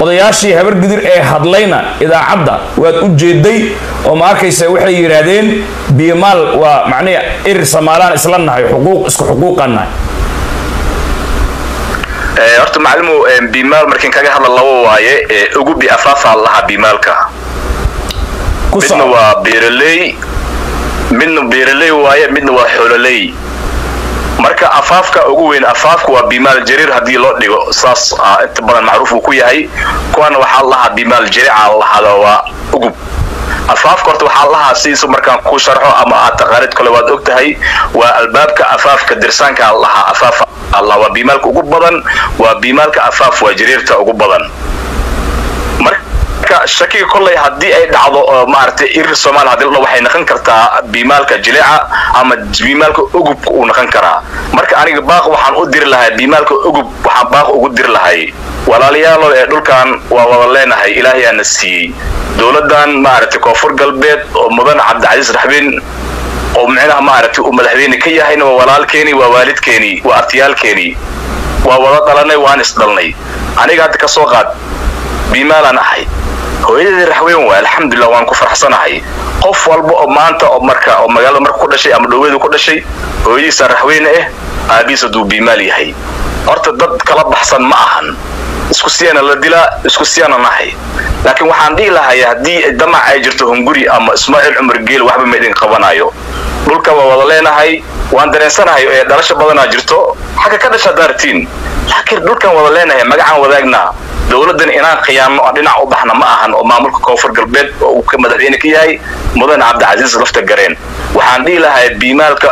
odayaashii habar gidir ee hadlayna idaacadda waad u jeeday oo ma arkaysa waxay yiraahdeen biimaal waa macnaheedu ir Soomaaliland isla nahay isku xuquuqana horta maclumu biimaal markin kaga hadla labo waaye ugu bi afaafa Allah biimaalka midna waa beeraley waaye midna waa xoololey marka afaafka ugu weyn afaafku waa biimaal jariir hadii loo dhigo saas inta badan macruuf ku yahay kuwana waxa Allah biimaal jariica Allah waa ugu afaafka horta waxa Allah siiso markaan ku sharxo ama aad taqaanid kale waad ogtahay waa albaabka afaafka dirsaanka Allah afaafa Allah waa biimaalka ugu badan waa biimaalka afaaf waa jariirta ugu badan marka shakiga kulay hadii ay dhacdo maartay ir Soomaal hadii la waxay noqon kartaa biimaalka jileeca ama biimaalka ugub uu noqon karaa marka aniga baaq waxaan u dir lahaa biimaalka ugub waxaan baaq ugu dir lahay walaalayaal ee dhulkan waa wada leenahay Ilaahay aan siiyay dawladan maartay koonfur galbeed oo mudan Cabdi Raxbin oo macnaha maartay uu madaxweyne ka yahay waa walaalkeeni waa waalidkeeni waa artiyaalkeeni waa wada dhalanay waan isdalnay aniga hadda ka soo qaad biimaalan ahay hooyadii Raxweyn waa alxamdulillah waan ku faraxsanahay qof walba oo maanta oo marka oo magaalada marka ku dhashay ama dhaweedu ku dhashay hooyadiisa Raxweyn aabiisa duu biimaal yahay horta dad kala baxsan ma ahan isku siyana la dila isku siyana nahay laakiin waxaan dhihi lahaa hadii damac ay jirto hunguri ama Ismaaciil Umar Geel waxba ma idin qabanayo dhulka waa wada leenahay waan dareensanahay ee dhalasho badan jirto xaga ka dhasha daartiin laakiin dhulkan wada leenahay magacaan wadaagna dawladan inaan qiyaano dhinac u baxna ma ahan oo maamulka koonfur galbeed oo ka madaxweyne ka yahay mudan Cabdi lafta gareen waxaan dhihi lahaa biimaalka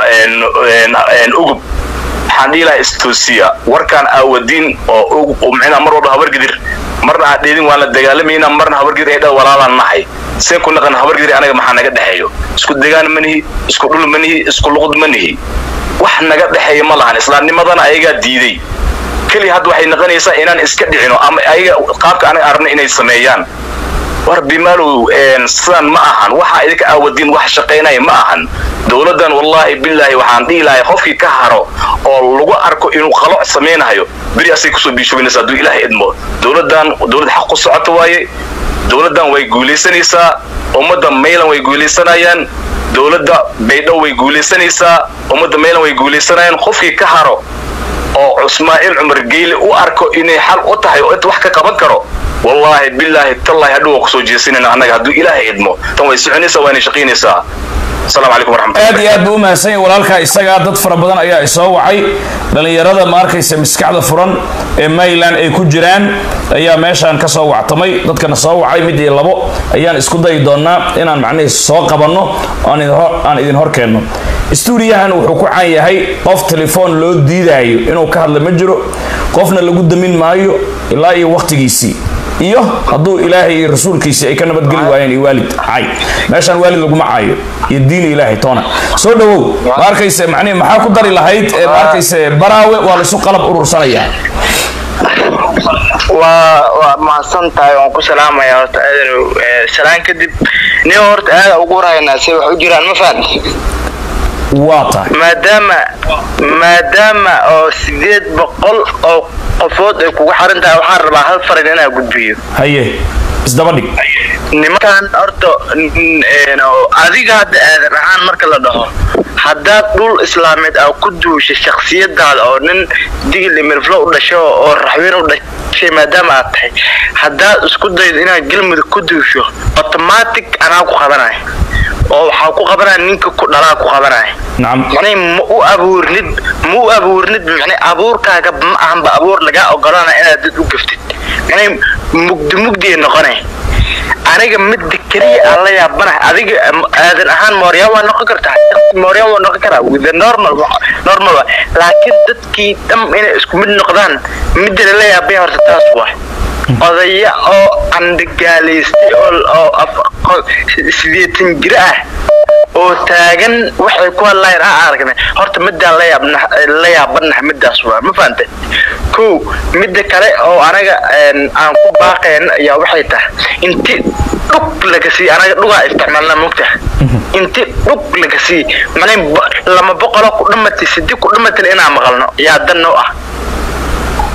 ugub waxaan dhihi lahaa istoosiya warkan aawadiin oo macna mar walba habar gidir marna aadeen waan la dagaalamayna marna habar gidir ay dad walaalan nahay see ku naqan habar gidir anaga maxaa naga dhaxeeyo isku deegaan manihi isku dhul manihi isku luqad manihi wax naga dhaxeeyo ma lahan islaamnimadana ayaga diiday kali had waxay naqanaysaa inaan iska dhicino ama ayaga qaabka anaga aragna inay sameeyaan war biimaalu san ma ahan waxa idinka aawadiin wax shaqeynay ma ahan dawladan wallahi billahi waxaan dhiilahay qofkii ka haro oo lagu arko inuu qalo sameeynayo bari asay ku soo biishooynaysaa duu ilaahay idmo dawladan dawlad xaq ku socoto waaye dawladan way guuleysanaysaa ummadda meelan way guuleysanayaan dawladda baydhow way guuleysanaysaa ummadda meelan way guuleysanayaan qofkii ka haro oo Ismaaciil Umar Geel u arko inay xal u tahay oo wax ka qaban karo wallahi billahi tallahi haduu ku soo jeesinayna anaga haduu ilaahay idmo tan way soconaysaa way shaqeynaysaa السلام عليكم ورحمة الله. أدي أبو مهسين ولالك إستجا ضد فربنا أيها إسوا عي لأن يرى ما أركيس مسكعة فرن مايلان أي كجيران أيها ماشان كسوا عطمي ضد كان سوا عي مدي لبو أيها إسكودا يدونا إن معني ساق بنو أنا إذن هركنه استوريا هن وحكوا عي هاي قف تليفون لو دي دايو إنه كهل مجرو قفنا اللي قد من مايو إلا أي وقت جيسي iyo haduu ilaahay rasuulkiisa ay ka nabad gali waayeen waalid ay meeshan waalid lagu macaayo iyo diin ilaahay toona soo dhawow markayse macnii maxaa ku dari lahayd markayse baraawe waa la isu qalab urursanaya waa ma santaay oo ku salaamaya horta salaan kadib ni horta aad ugu raayna si wax u jiraan ma fahmi واضح maadaama oo 800 oo qofood ay kugu xarintaa waxaan rabaa hal farin inaan gudbiyo haye isdaba dhig nimankan horta adiga hadda aadan ahaan marka la dhaho haddaad dhul islaameed aad ku duushay shakhsiyadaada oo nin digil imirflo u dhasho oo Raxweyn u dhashay maadaama aad tahay haddaad isku daydo inaad galmudug ku duusho automatic anaa ku qabanay oo waxa ku qabanaa ninka ku dhalaa ku qabanay نعم يعني مو أبورند يعني أبوركا ما هم بأبور لقى أقرانا أنا ضد وقفتي يعني مقدي النقنة أنا جمد كريه الله يبنى هذا الآن مريم ونقكرتها مريم ونقكرها وإذا نورمال لكن تدكي تم إن اسكو من نقدان مد الله يبنى ورتاسوه قضية أو عند جالستي أو سيدين جراه oo taagan waxay ku hadlayaan aragnay horta midda la yaabna midaas waa ma faantay ko midda kale oo anaga aan ku baaqeen ayaa waxay tahay intii dhug laga sii anaga dhuga isticmaalna mugta intii dhug laga sii macnay lama boqol ku dhamatay sidii ku dhamatay inaan maqalno yaa dan oo ah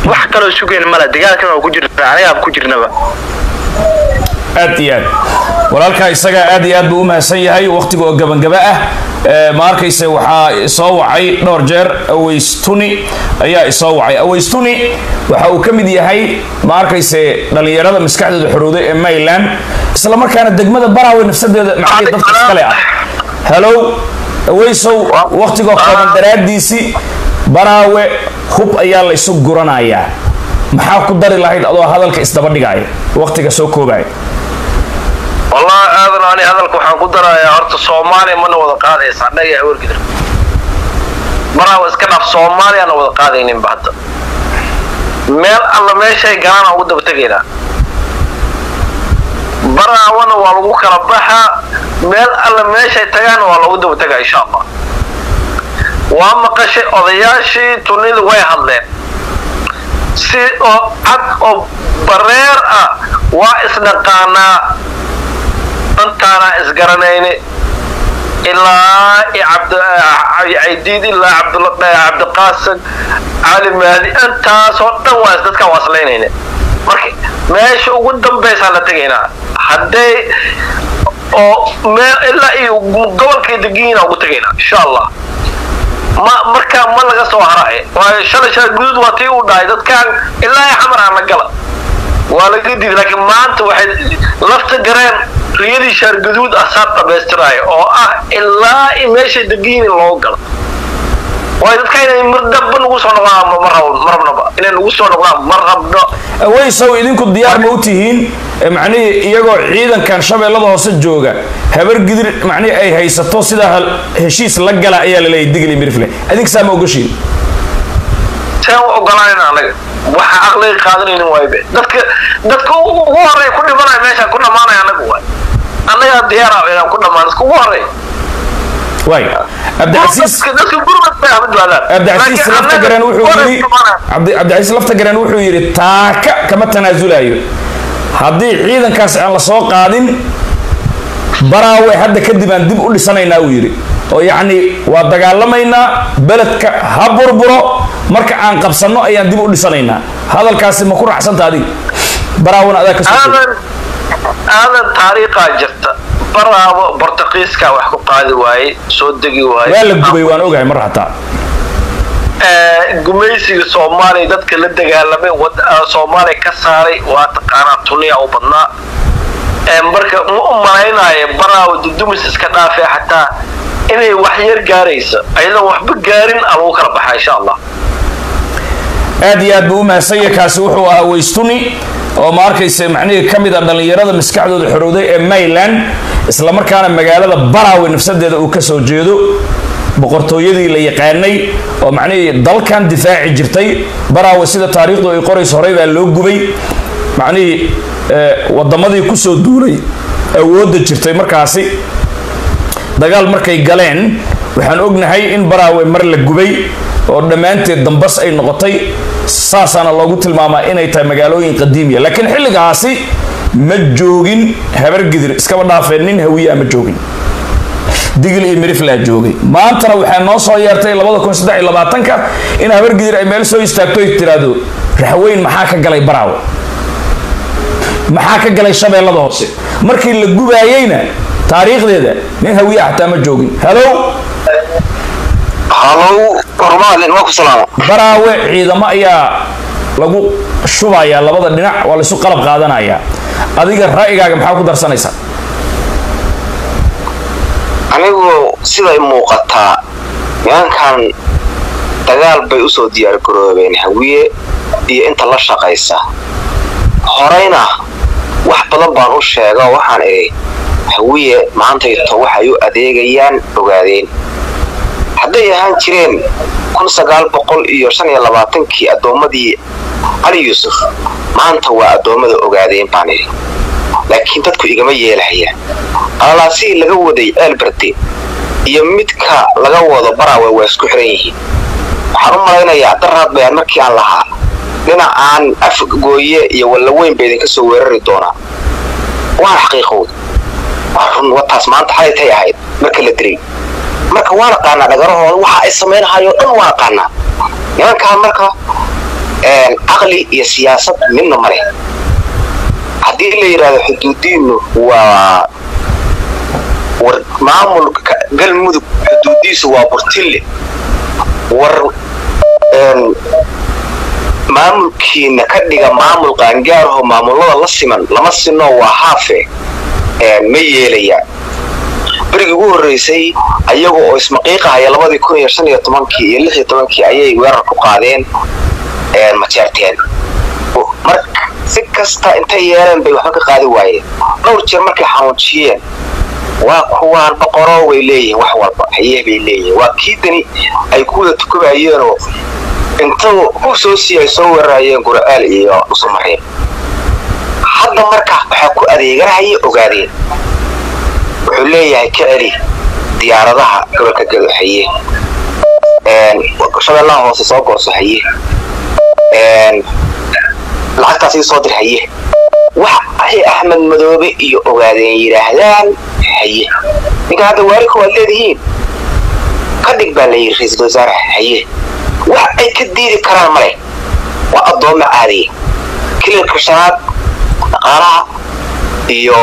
wax kale sugeen mala dagaalkan oo ku jirta aniga ku jirnaba aad iyo aad walaalka isaga aad iyo aad buu u mahadsan yahay waqtiga oo gabangaba ah ma arkayse waxaa soo wacay dhowr jeer Aweystuni ayaa isoo wacay Aweystuni waxa uu ka mid yahay ma arkayse dhalinyarada maskaxdooda xorowday ee Mayland isla markaana degmada Barawe nafsadeeda macallin dadka kale ah hello Aweysow waqtiga kooban daraadiisi Barawe hub ayaa la isu guranayaa maxaa ku dari lahayd adoo hadalka isdaba dhigay waqtiga soo koobay والله هذا أنا هذا الكوحان قدرة يا أرت الصومالي من وضع قاضي صار يا أول قدر مرة واسكنا في الصومالي أنا وضع قاضيين بعد ميل الله ما شيء قانا وده بتجينا برا وانا والوك ربحها ميل الله ما شيء تجانا والله وده بتجي إن شاء الله وأما قشة أضياشي تنيل ويهضلين سي أو عد أو برير وإسنا قانا أنتنا إسقرنيني إلا عبد عيديد إلا عبد القاسم علي مهدي أنت صوت واسدتك واصلين مركي ماشي قدام بيس على تجينا حدي أو ما إلا قبل كده جينا وتجينا إن شاء الله ما مركا ما لقى صوهراء وشل جدود وتي ودايدت كان إلا يحمر على القلب ولا جديد لكن ما أنت واحد لفت جرين ريالي شر جدود أصاب بستراي أو إلا إيش دقين اللوجل وإذا كان مردب نوصل مرة بقى إن نوصل مرة Aweysow idinku diyaar ma u tihiin macnii iyagoo ciidan kan shabeellada hoose jooga habar gidir macnii ay haysato sida heshiis la gala ayaa la leeyahay digli mirfle adig saama ogashiin taa ogolaanayna anaga waxa aqlay qaadanayna waybe dadka ugu horeey ku dhimanay meesha ku dhamaanay anagu way anaga diyaar ah inaan ku dhamaan ugu horeey way Abdulaziz lafta garan wuxuu yiri taaka kama tanaasulayo hadii ciidankaas aan la soo qaadin Barawe hadda kadib aan dib u dhisanaynaa uu yiri oo yaani waa dagaalamaynaa beledka ha burburo marka aan qabsano ayaan dib u dhisanaynaa hadalkaasi ma ku raacsantaadi Barawna adaa ka soo هذا طريقة جت برا برتقيس كواحد قاضي واي صدقي واي لا لقبي وأنا أوجع مرة حتى قميصي الصومالي دتك اللي دجالمي صومالي كساري واتقانا تونيا أو بنا مركب مؤمنين هاي برا ودمس إسكنافي حتى إني وحير جاريس أيضا وحب جارين أبو كربحة إن شاء الله أدي أبو ما سيكاس وحوا Aweystuni oo ma arkayse macnaheedu kamid ah dhalinyarada maskaxdooda xorowday ee Mayland isla markaana magaalada Barawe nafsadeeda uu ka soo jeedo boqortooyadii la yaqaanay oo macnaheedu dalkan difaaci jirtay Barawe sida taariikhdu ay qorayso horay baa loo gubay macnaheedu wadamadii ku soo duulay awoodda jirtay markaasi dagaal markay galeen waxaan ognahay in Barawe mar la gubay oo dhamaanteed dambas ay noqotay saasana loogu tilmaamaa inay tahay magaalooyin qadiimiya laakiin xilligaasi ma joogin habar gidir iskaba dhaafeen nin hawiye ama joogin digil iyo mirifla joogay maantana waxaa noo soo yeertay 2023 in habar gidir ay meel soo istaagto ay tiraado raxweyn maxaa ka galay Barawe maxaa ka galay shabeellada hoose markii la gubaayayna taariikhdeeda nin hawiye xataa ma joogin hello hormaalin waa ku salaama Barawe ciidamo ayaa lagu shubaya labada dhinac waa la isu qalab qaadanaya adiga ra'yigaaga maxaa ku darsanaysaa anigu siday muuqataa nimankan dagaal bay u soo diyaar garoobeen hawiye iyo inta la shaqaysa horeyna wax badan baan u sheegay waxaan hawiye maanta waxay u adeegayaan ogaadeen hadday ahaan jireen 1925 adoomadii Ali Yusuf maanta waa adoomada ogaadeen baan laakiin dadku igama yeelahayaan alaasi laga waday Alberte iyo midka laga wado Barawe waa isku xiran yihiin waxaan u malaynayaa daraad bayaan markii aan lahaa dhinacaan afgooye iyo walla weyn bay idinka soo weerari doonaa waa xaqiiqo waxaan wataas maanta xalaytay ahayd marka la diray marka waa qaana dhagarahooda waxa ay sameeynahayo dhan waa qaana nimanka marka عقلي يا سياسة منه مرة هدي اللي يراد حدودينه معمول قال مدو حدوديس وبرتلي معمول كينا كدغا معمول قانجارو معمولada la siman lama sino waa haafe ma yeelaya بريق ugu horeysay ayaga oo ismaqiiqahay 2015 iyo 16 ayay weerar ku qaadeen majarteen marka si kasta intay yeelan bay wax ka qaadi waayeen dhowr jeer markay xanuujiyeen waa kuwaan boqoro way leeyihiin wax walba ayay leeyihiin waa kiidani ay kuwada tukubayeen oo intuu ku soo siiyay soo weerarayeen Quraal iyo Soomaaliya hadda marka waxa ku adeeganayay ogaadeen wuxuu leeyahay kicili diyaaradaha gobolka Galxaye shabeellaha hoose soo goosahay lacagtaas soo dirhaye waxa Axmed Madoobe iyo ogaadeen yiraahdaan haye ninka hada waariko waa leedihiin kadig baa la yiri ra'iisul wasaare haye wax ay ka diiri karaan male waa adoon caadi kilka shaqad qaraha iyo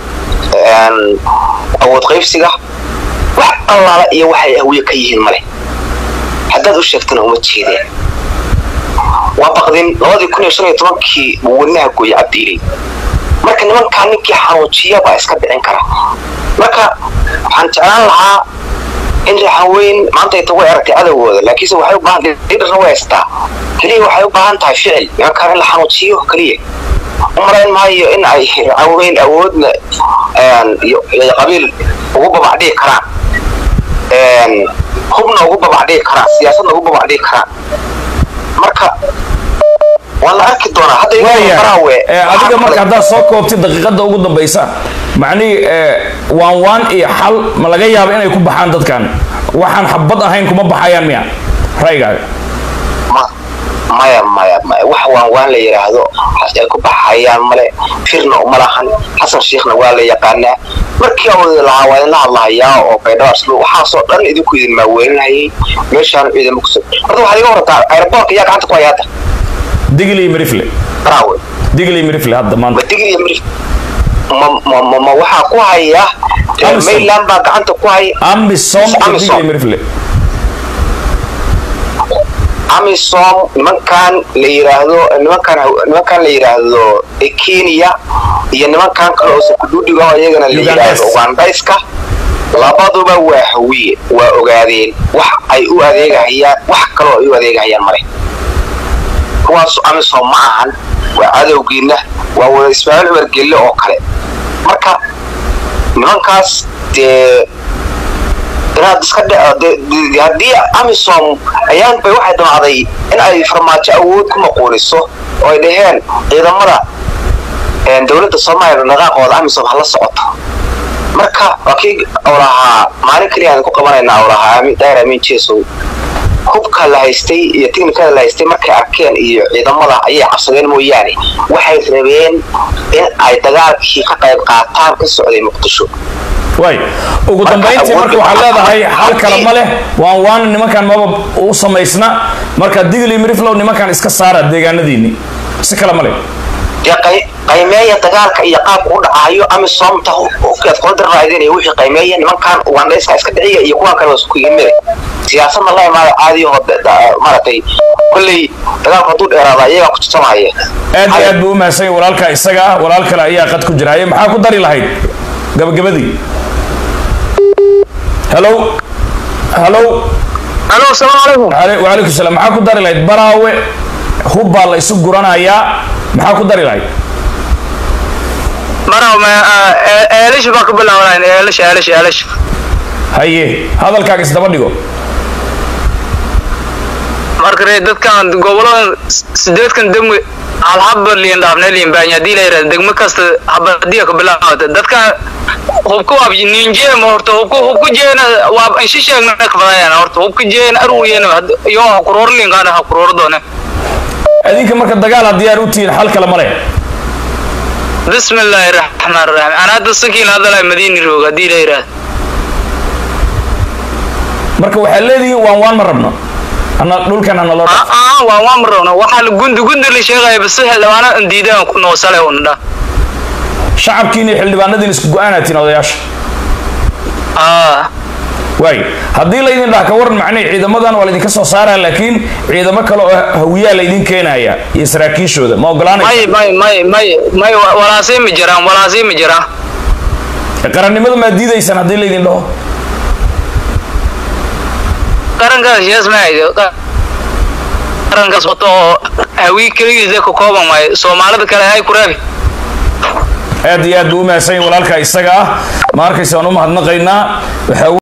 awood qaybsiga wax allaala iyo waxay awiye ka yihiin male haddaad u sheegtana uma jeedeen waa baqdin 2015 wadnaha gooy cabdiilay marka nimankaan ninkii xanuujiya baa iska dhicin kara marka waxaan jeclaan lahaa in raxaweyn maanta ay tago aragtay cadawooda laakiin waxay u baahan tahay weesta kaliya waxay u baahan tahay ficil nimankaan la xanuujiyo kaliya umarayn maayo in ay raxaweyn awoodna iyo qabiil ugu babacdii karaan hubna ugu babacdii karaan siyaasadna ugu babacdii karaan marka wala arki doona hadda faraawe adiga marka hada soo koobtay daqiiqada ugu dambaysa macni waan iyo xal ma laga yaabo inay ku baxaan dadkan waxaan xabad ahayn kuma baxayaan miya raygaaga maya wax waan la yiraahdo ay ku baxayaan male firna uma lahan Xasan Sheekhna waa la yaqaana markii uu la hadlayaa oo baydhaarslo waxa soo dhan idinku idin ma weynayay meeshaan idin ku soo horta waxa laga wartaa airport yaa gacanta ku hayada digli mirifle bravo digli mirifle hadda maanta digli mirifle ma waxa ku haya Mayland baa gacanta ku hay Amisom digli mirifle Amisom nimankan la yiraahdo Kenya iyo nimankan kale oo Sakududiga ayagana la yiraahdo Ugandaiska labaduba waa hawiye waa ogaadeen wax ay u adeegayaan wax kale oo ay u adeegayaan mare kuwaas Amisom ma ahan waa adowgiina waa wada Ismaaciil wargelle oo kale marka nimankaas inaad iska hadii Amisom ayaan bay waxay damacday in ay farmaajo awood ku maqooniso oo ay dhaheen ciidamada dawladda Soomaaliya naqaqooda Amisom hala socoto marka wakii awlaha maalin kaliya aan ku qabanayna awlaha Aamin Jeeso hubka la haystay iyo tiknikada la haystay markay arkeen iyo ciidamada ayay cabsadeen mooyaane waxay rabeen in ay dagaalkii ka qayb qaataan ka socday Muqdisho way ugu dambeyntii marka waxa leedahay hal kala ma leh waan nimankan maba u sameysna marka digli miriflow nimankan iska saara deegaanadiini si kala ma leh qaymeeya dagaalka iyo qaabka u dhacayo Amisom tahu oo ka qodar raadin iyo wixii qaymeeya nimankan Ugandaiska iska dhiciya iyo kuwa kale isku yimid siyaasadna la imaado caadi oo maratay kulli dagaalka duu dheeraada ayaga ku tusamaaya aad buu maasan walaalka isaga walaal kale ayaa qad ku jiraay maxaa ku dari lahayd gabagabadii hello assalamu alaykum wa alaykum salaam maxaa ku dari lahayd baraawe hubba la isu guranaya maxaa ku dari lahayd baraawe eelish baa ku bilaabanay eelish haye hadalkaaga isdaba dhigo markay dadkan gobolada sideedkan degmo hal habba liin dhaafneen baanya diilayra degmo kasta habadiya ku bilaawda dadka hubku abjinje horta hubku jeena waa in shisheegna ka fadayaan horta hubku jeena aruuriyeen iyo qoroorlin qaana qoroor doona adinka marka dagaal diyaar u tiin hal kala mare bismillaahir rahmaanir rahiim ana dadkiin hadalay madiina rooga diilayra marka waxa leedahay waan ma rabno أنا دول كان أنا الله وامرنا وحال جند اللي شيء بس لو أنا نديده نوصله وندا شعب كيني حل بان ندين سجوانا تين أضياش واي هذي اللي يدين راح كورن معني عيدا مدن ولا يدين كسر صارها لكن عيدا ما كلا هوية اللي يدين كينا هي يسرقيش هذا ما قلنا ما ولا زي مجرام قرني مدن ما دي سنة هذي اللي يدين له قرن كاس يسمع قرن كاس بتو هوي كريه ذا كوكوبا ما سومالة بكرة هاي كرابي aad iyo aad buu u mahadsan yahay walaalka isaga ah ma arkaysa aan u mahadnaqaynaa